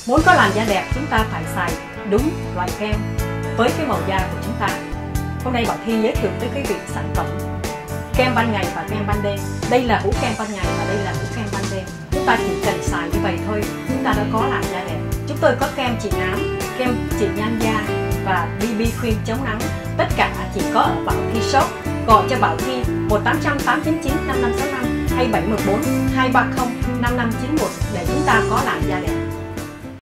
Muốn có làn da đẹp chúng ta phải xài đúng loại kem với cái màu da của chúng ta. Hôm nay Bảo Thi giới thiệu tới quý vị sản phẩm kem ban ngày và kem ban đêm. Đây là hũ kem ban ngày và đây là hũ kem ban đêm. Chúng ta chỉ cần xài như vậy thôi, chúng ta đã có làn da đẹp. Chúng tôi có kem trị nám, kem trị nhan da và BB cream chống nắng. Tất cả chỉ có ở Bảo Thi Shop. Gọi cho Bảo Thi 1-800-899-5565 hay 714-230-5591 để chúng ta có làn da đẹp.